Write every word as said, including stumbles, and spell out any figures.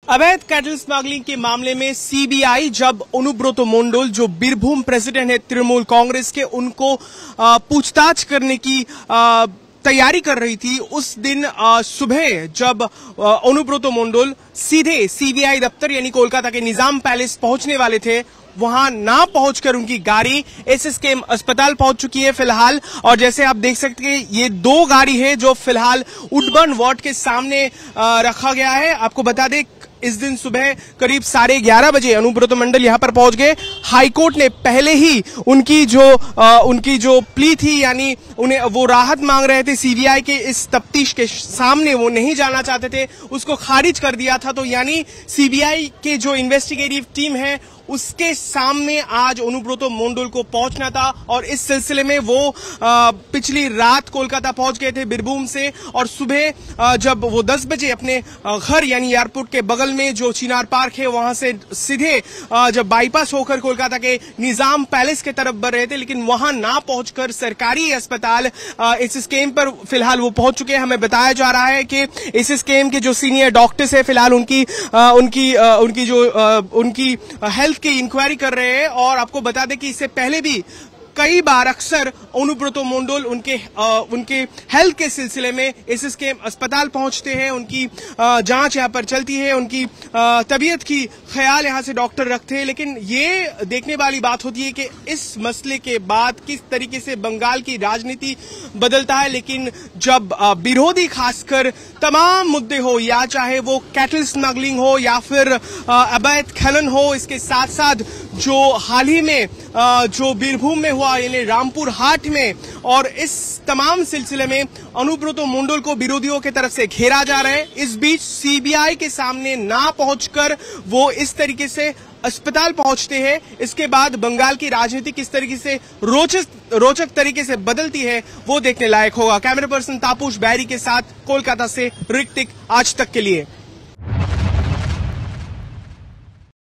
अवैध cattle smuggling के मामले में सीबीआई जब अनुब्रत मंडल जो बीरभूम प्रेसिडेंट है तृणमूल कांग्रेस के, उनको पूछताछ करने की आ, तैयारी कर रही थी, उस दिन सुबह जब अनुब्रत मंडल सीधे सीबीआई दफ्तर यानी कोलकाता के निजाम पैलेस पहुंचने वाले थे, वहां ना पहुंचकर उनकी गाड़ी एसएसकेएम अस्पताल पहुंच चुकी है फिलहाल। और जैसे आप देख सकते हैं ये दो गाड़ी है जो फिलहाल वुडबर्न वार्ड के सामने रखा गया है। आपको बता दें इस दिन सुबह करीब साढ़े ग्यारह बजे अनुब्रत मंडल यहां पर पहुंच गए। हाईकोर्ट ने पहले ही उनकी जो आ, उनकी जो प्ली थी, यानी उन्हें वो राहत मांग रहे थे सीबीआई के इस तफ्तीश के सामने, वो नहीं जाना चाहते थे, उसको खारिज कर दिया था। तो यानी सीबीआई के जो इन्वेस्टिगेटिव टीम है उसके सामने आज अनुब्रत मंडल को पहुंचना था और इस सिलसिले में वो आ, पिछली रात कोलकाता पहुंच गए थे बीरभूम से। और सुबह आ, जब वो दस बजे अपने घर यानी एयरपोर्ट के बगल में जो चिनार पार्क है वहां से सीधे आ, जब बाईपास होकर कोलकाता के निजाम पैलेस के तरफ बढ़ रहे थे, लेकिन वहां ना पहुंचकर सरकारी अस्पताल एसएसकेएम पर फिलहाल वो पहुंच चुके हैं। हमें बताया जा रहा है कि एसएसकेएम के जो सीनियर डॉक्टर्स है फिलहाल उनकी आ, उनकी आ, उनकी जो आ, उनकी हेल्थ की इंक्वायरी कर रहे हैं। और आपको बता दें कि इससे पहले भी कई बार अक्सर अनुब्रत मंडल उनके आ, उनके हेल्थ के सिलसिले में एसएसकेएम अस्पताल पहुंचते हैं, उनकी जांच यहां पर चलती है, उनकी आ, तबीयत की ख्याल यहां से डॉक्टर रखते हैं। लेकिन ये देखने वाली बात होती है कि इस मसले के बाद किस तरीके से बंगाल की राजनीति बदलता है। लेकिन जब विरोधी खासकर तमाम मुद्दे हो, या चाहे वो कैटल स्मगलिंग हो या फिर अवैध खनन हो, इसके साथ साथ जो हाल ही में आ, जो बीरभूम में हुआ यानी रामपुर हाट में, और इस तमाम सिलसिले में अनुब्रत मंडल को विरोधियों की तरफ से घेरा जा रहा है। इस बीच सीबीआई के सामने ना पहुंचकर वो इस तरीके से अस्पताल पहुंचते हैं। इसके बाद बंगाल की राजनीति किस तरीके से रोचक रोचक तरीके से बदलती है वो देखने लायक होगा। कैमरा पर्सन तापूश बैरी के साथ कोलकाता से ऋतिक, आज तक के लिए।